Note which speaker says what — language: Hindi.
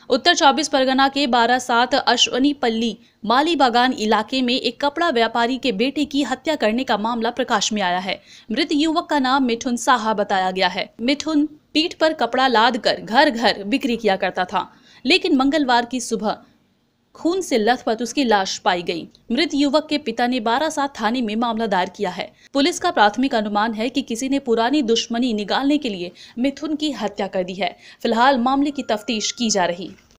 Speaker 1: उत्तर 24 परगना के 12/7 अश्वनी पल्ली माली बागान इलाके में एक कपड़ा व्यापारी के बेटे की हत्या करने का मामला प्रकाश में आया है। मृत युवक का नाम मिठुन साहा बताया गया है। मिठुन पीठ पर कपड़ा लाद कर घर घर बिक्री किया करता था, लेकिन मंगलवार की सुबह खून से लथपथ उसकी लाश पाई गई। मृत युवक के पिता ने 12/7 थाने में मामला दायर किया है। पुलिस का प्राथमिक अनुमान है कि किसी ने पुरानी दुश्मनी निकालने के लिए मिथुन की हत्या कर दी है। फिलहाल मामले की तफ्तीश की जा रही।